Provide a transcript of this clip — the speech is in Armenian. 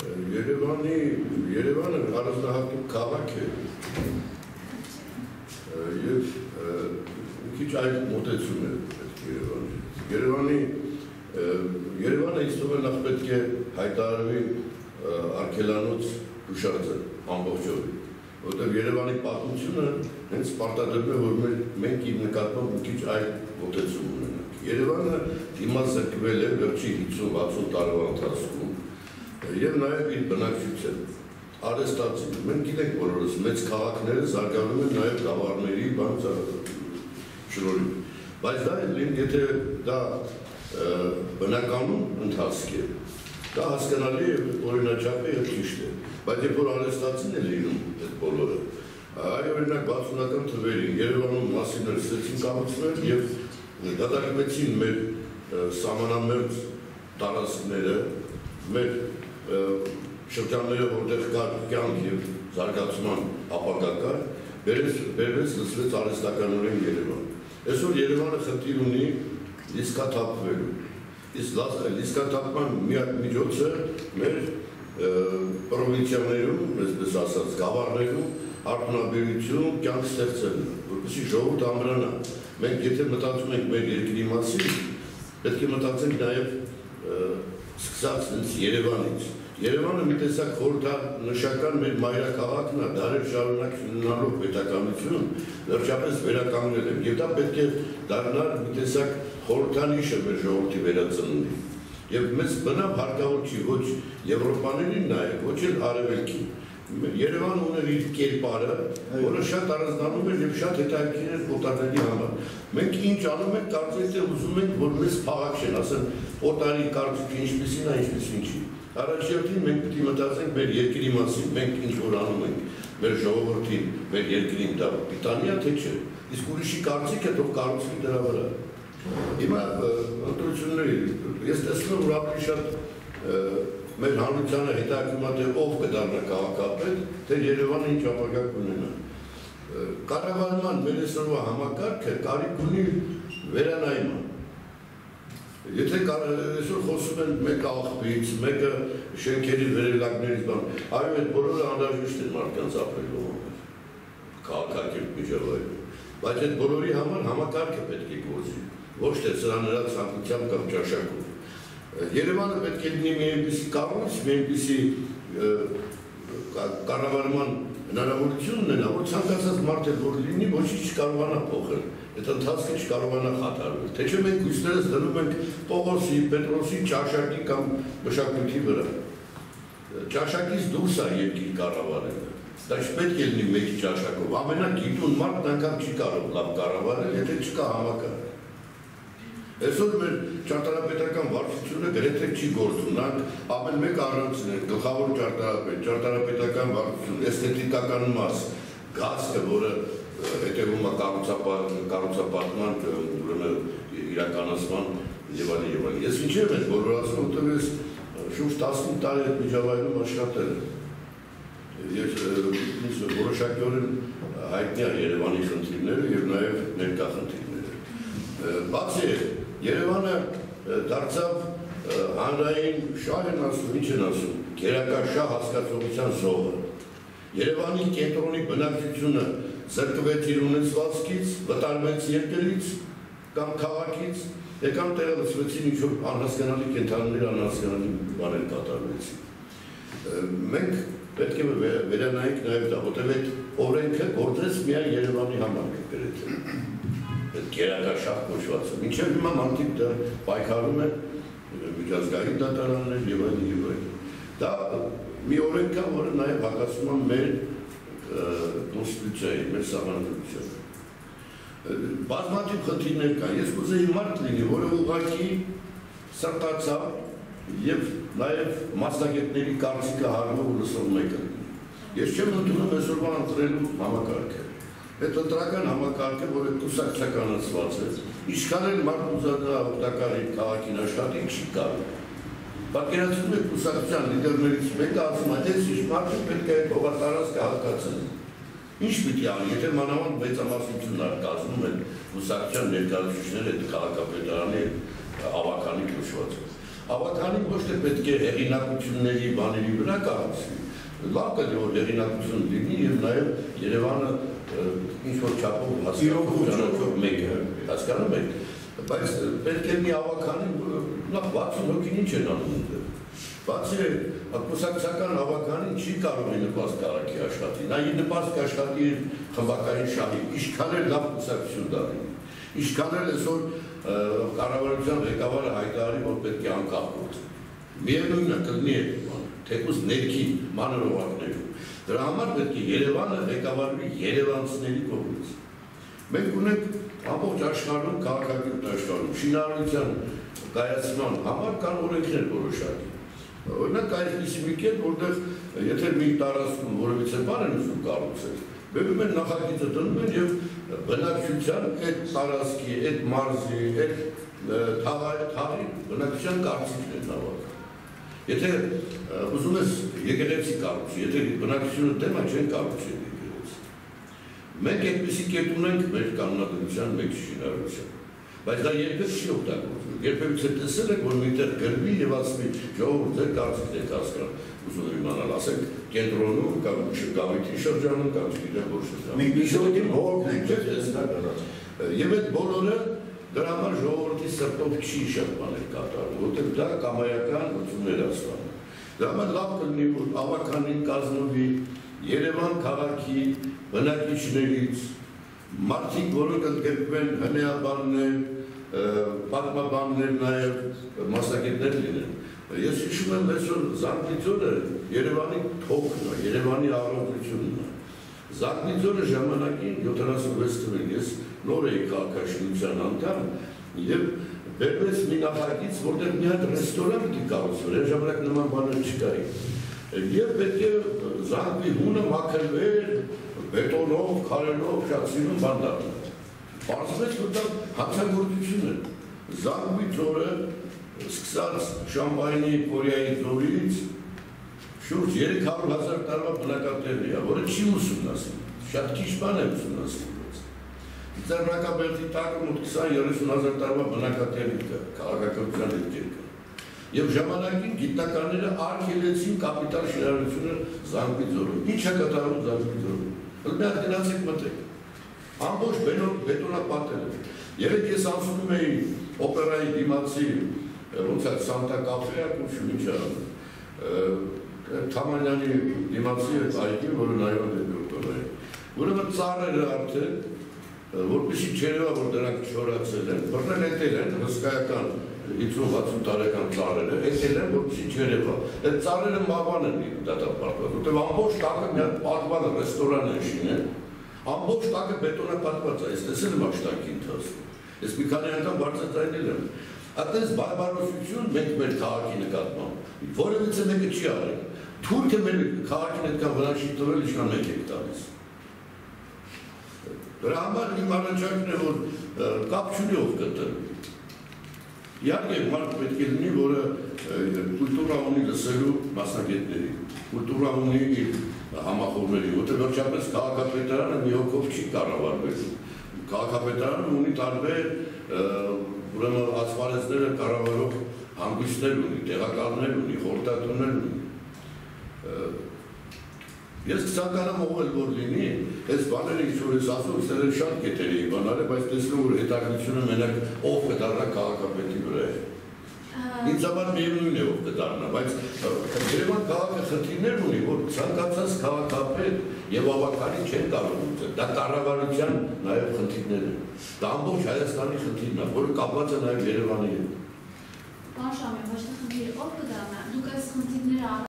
Երևանը առանձնահատուկ քաղաք է եւ քիչ այլ մոտեցում է Երևանի Երևանը իստում է նախ պետք է հայտարարվի արգելանոց հուշարձան ամբողջովին որտեղ Երևանի պատմությունը հենց պարտադրում է որ մենք իր նկատմամբ մի քիչ այլ մոտեցում ունենանք Երևանը դիմազրկվել է վերջի 50-60 տարվա ընթացքում եւ նաեւ իր բնակչությամբ արհեստացին մենք գիտենք բոլորս մեծ քաղաքները զարգանում են նաեւ գավառների շնորհիվ բայց դա եթե դա բնականում ընթացք է դա հասկանալի է օրինաչափ է եւ ճիշտ է բայց երբ որ արհեստացին է լինում այդ բոլորը այո օրինակ 60-ական թվերին Երևանում մասին սկսեցին կառուցվել եւ դատարկվեցին մեր սահմանամերձ տարածքները մեր շրջանները որտեղ կար կյանք եւ զարգացման ապագա կար բերվեց լսվեց արհեստականորեն Երևան այսօր Երևանը խնդիր ունի լիսկաթափվելու իսկ լիսկաթափման միակ միջոցը մեր պրովինցիաներում այսպես ասած գավառներում արդյունաբերություն կյանք ստեղծելն որպեսզի ժողովուրդը ամրանա մենք եթե մտածում ենք մեր երկրի մասին պետք է մտածենք նաեւ սկսած հենց Երևանից Երևանը մի տեսակ խորհրդանշական մեր մայրաքաղաքն է դարեր շարունակ ունենալով պետականություն վերջապես վերականգնել է եւ դա պետք է դառնալ մի տեսակ խորհրդանիշը մեր ժողովրդի վերածննդի եւ մեզ բնավ հարկավոր չի ոչ եվրոպաներին նաեւ ոչ էլ արևելքին Երևանը ուներ իր կերպարը որը շատ առանձնանում էր եւ շատ հետաքրքիր էր օտարների համար մենք ինչ անում ենք կարծես թե ուզում ենք որ մեզ փաղակ չեն ասեն օտարի կարծիքը ինչպեսին է ինչպեսին չի Առաջին մենք պետք է մտածենք մեր երկրի մասին, մենք ինչ որ անում ենք, մեր ժողովրդին, մեր երկրին դա պիտանի է թե չէ։ Իսկ ուրիշի կարծիքը թող կառուցվի դրա վրա։ Հիմա ընտրությունների ես տեսնում որ ավելի շատ մեր հանրությանը հետաքրքրում է թե ով կդառնա քաղաքապետ, թե Երևանը ինչ ապագա կունենա։ Կառավարման մեր այսօրվա համակարգը կարիք ունի վերանայման Եթե այսօր խոսում են մեկը աղբից, մեկը շենքերի վերելակներից բան, այո այդ բոլորը անհրաժեշտ են մարդկանց ապրելու համար, քաղաքակիրթ միջավայրում, բայց այդ բոլորի համար համակարգը պետք է գործի, ոչ թե սրա նրա ցանկությամբ կամ ճաշակով։ Երևանը պետք է լինի մի այնպիսի կառույց, մի այնպիսի կառավարման հնարավորություն ունենա, որ ցանկացած մարդ որ լինի, ոչինչ չկարողանա փոխել։ Այդ ընթացքը չկարողանա խաթարվել։ Թե չէ մենք հույսներս դնում ենք Պողոսի, Պետրոսի ճաշակի կամ մշակույթի վրա։ Ճաշակից դուրս է երկիր կառավարելը։ Դա չպետք է լինի մեկ ճաշակով։ Ամենագիտուն մարդն անգամ չի կարող լավ կառավարել, եթե չկա համակարգ։ Այսօր մեր ճարտարապետական վարչությունը գրեթե չի գործում, նրանք ամեն մեկ առանցին են, գլխավոր ճարտարապետ, ճարտարապետական վարչություն, էսթետիկական մաս, գազքը, որը հետևում է կառուցապատման իրականացման եւ այլն։ Ես ինչեւ եմ բոլորացնում, որտեղ ես շուրջ 15 տարի այդ միջավայրում աշխատել եմ։ Ես որոշակիորեն հայտնի է Երևանի խնդիրները եւ նաեւ ներկա խնդիրները։ Բացի Երևանը դարձավ հանրային շահ են ասում, ինչ են ասում, գերակաշահ հասկացողության զոհը։ Երևանի կենտրոնի բնակչությունը զրկվեց իր ունեցվածքից, վտարվեց երկրից կամ քաղաքից, եկան տեղը լսվեցին ինչ-որ անհասկանալի կենդանիներ, անհասկանալի բաներ կատարվեցին։ Մենք պետք է վերանայենք նաև դա, որտեղ այդ օրենքը գործեց միայն Երևանի համար գրեթե։ Այդ գերակաշահ կոչվածը։ Մինչև հիմա մարդիկ դա պայքարում են միջազգային դատարաններ եւ այլն։ Դա մի օրենք է, որը նաև հակասում է մեր կոնստիտուցիայի, մեր սահմանադրությանը։ Բազմաթիվ խնդիրներ կան։ Ես կուզեի մարդ լինի, որը ուղղակի սրտացավ եւ նաեւ մասնագետների կարծիքը հարմար ու լսող մեկը լինի։ Ես չեմ ընդունում այսօրվա ընտրելու համակարգը։ Այդ ընտրական համակարգը, որը կուսակցականացված է, ինչքան էլ մարդ ուզանա օգտակար իր քաղաքին աշխատի, չի կարող։ Պատկերացնում եք կուսակցության լիդերներից մեկը ասում է, այս ինչ մարդը պետք է այդ հողատարածքը հատկացնի։ Ինչ պիտի անի, եթե մանավանդ մեծամասնություններ կազմում են կուսակցության ներկայացուցիչները այդ քաղաքապետարանի ավականի կոչվածը։ Ավականին ոչ թե պետք է հեղինակությունների բաների վրա կառուցվի։ Լավ կլինի որ հեղինակություն լինի եւ նաեւ Երևանը ինչ-որ չափով հասկանալով մեկ է, հասկանում եք, բայց պետք է մի ավականին, լավ 60 հոգին ինչ են անում այնտեղ։ Բացի կուսակցական ավականին չի կարող է նպաստ քաղաքի աշխատի, նա իր նպաստ կաշխատի իր խմբակային շահի, ինչքան էլ լավ կուսակցություն դառնի, ինչքան էլ այսօր կառավարության ղեկավարը հայտարարի, որ պետք է անկախ գործի։ Միևնույնն է կլինի այդ բանը, թեկուզ ներքին մանր օղակներում։ Դրա համար պետք է Երևանը ղեկավարվի երևանցիների կողմից։ Մենք ունենք ամբողջ աշխարհում քաղաքակիրթ աշխարհում շինարարության կայացման համար կան օրենքներ որոշակի։ Օրինակ այսպիսի մի կետ, որտեղ եթե մի տարածքում որևիցե բան են ուզում կառուցել, բերում են նախագիծը դնում են եւ բնակչության այդ տարածքի, այդ մարզի, այդ թաղի բնակչության կարծիքն են նավակում։ Եթե ուզում ես եկեղեցի կառուցի, եթե բնակչությունը դեմ է չեն կառուցի եկեղեցի։ Մենք այդպիսի կետ ունենք մեր կանոնադրության մեջ շինարարության, բայց դա երբեք չի օգտագործվում։ Երբեք տեսել եք, որ միտեղ գրվի եւ ասվի ժողովուրդ ձեր կարծիքն եք հասկանալ, ուզում եմ իմանալ, ասենք կենտրոնում կամ Գավիթի շրջանում կամ չգիտեմ որ շրջանում։ Մի ժողովրդի բողոքն ենք տեսնել։ Եվ այդ բոլորը դրա համար ժողովրդի սրտով չի շատ բաներ կատարում, որտեղ դա կամայական լուծումներ ասվում։ Դրա համար լավ կլինի, որ ավականին կազմվի Երևան քաղաքի բնակիչներից մարդիկ, որոնք ընդգրկվեն հնեաբաններ, պատմաբաններ, նաև մասնագետներ լինեն։ Ես հիշում եմ այսօր Զանգիծորը Երևանի թոքն է, Երևանի առողջությունն է։ Զանգիծորը ժամանակին 76 թվականին ես նոր էի քաղաքաշինության անդամ եւ բերվեց մի նախագիծ, որտեղ մի հատ ռեստորան պիտի կառուցվեր, այն ժամանակ նման բաներ չկային։ Եվ պետք է Զանգի հունը մաքրվեր բետոնով, քարերով, շացինում բան դառնալ։ Պարզվեց, որ դա հանցագործություն է։ Զանգի ձորը սկսած Շամբայնի Կորեայի ձորից շուրջ 300,000 տարվա բնակատեղի է, որը չի ուսումնասիրվում, շատ քիչ բան է ուսումնասիրված։ Ձեռնակաբերդի տակը մոտ 20-30,000 տարվա բնակատեղի կա, քաղաքականության հետքեր կա։ Եվ ժամանակին գիտնականները արգելեցին կապիտալ շինարարությունը Զանգի ձորում։ Ինչ է կատարում Զանգի ձորում։ Մի հատ գնացեք մտեք։ Ամբողջ բետոնապատել է։ Երեք ես անցնում էի օպերայի դիմացի, ոնց է Սանտա կաֆեա կոչվում ինչ անում։ Թամանյանի դիմացի այգի, որը նայում է օպերայի։ Ուրեմն ծառերը արդեն, որպեսզի չերևա, որ դրանք չորացել են, բռնել էտել են հսկայական 50-60 տարեկան ծառերը, էտել են, որպեսզի չերևա։ Այդ ծառերը մավան են դատապարտված, որտեղ ամբողջ տակը մի հատ պատված ռեստորան են շինել, ամբողջ տակը բետոնապատված է, ես տեսել եմ աշտանքի ընթացքում։ Ես մի քանի անգամ բարձրացնել եմ։ Այդպես բարբարոսություն մենք մեր քաղաքի նկատմամբ որևիցե մեկը չի արել։ Թուրքը մեր քաղաքին այդքան վնաս չի տվել, ինչքան մենք ենք տալիս։ Դրա համար իմ առաջարկն է, որ կապ չունի ով կտրվի։ Իհարկե մարդ պետք է լինի, որը կուլտուրա ունի լսելու մասնագետների, կուլտուրա ունի իր համախոհների, որտեղ վերջապես քաղաքապետարանը մի հոգով չի կառավարվել։ Քաղաքապետարանը ունի տարբեր ուրեմն ասպարեզները կառավարող հանգույցներ ունի, տեղակալներ ունի, խորհրդատուներ ունի։ Ես կցանկանամ ով էլ որ լինի, այս բաները ինչ-որ ես ասում, ստել են շատ կետեր էի բանարը, բայց տեսնում որ հետաքրքրությունը մենակ ով կդառնա քաղաքապետի վրա է։ Ինձ համար միևնույն է ով կդառնա, բայց Երևան քաղաքը խնդիրներ ունի, որ ցանկացած քաղաքապետ եւ ավականին չեն կարող լուծել։ Դա կառավարության նաեւ խնդիրներ են։ Դա ամբողջ Հայաստանի խնդիրն է, որը կապված է նաեւ Երևանի հետ։ Պարոն Շամյան, ոչ թե խնդիրը ով կդառնա, դուք այս խնդիրները